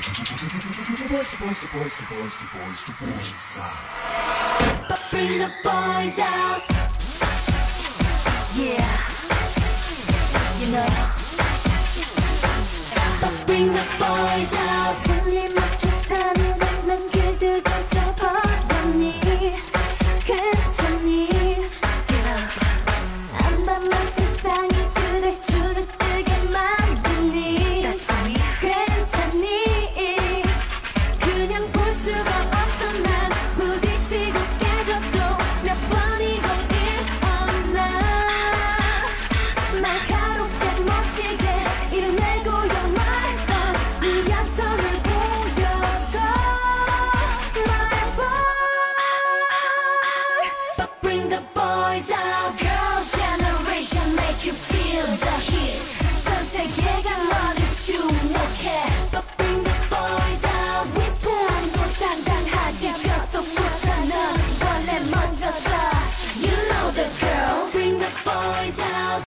But bring the boys out. Yeah, you know. But bring the boys out. 숨이 멈춰 사는 난 길들여 져버렸니 괜찮니 안담한 세상이 그댈 주눅들게 만드니 That's funny. 괜찮니 그냥 볼 수가 없어 난 부딪히고 깨져도 몇 번이고 일어나 날카롭게 멋지게 이뤄내고야 말던 네 야성을 보여줘 My boy. But bring the boys out. Girls' generation make you feel the heat. 전 세계가 너를 주목해. But bring the boys out. 위풍도 당당하지 뼛속부터 넌 원래 먼저서. You know the girls. Bring the boys out.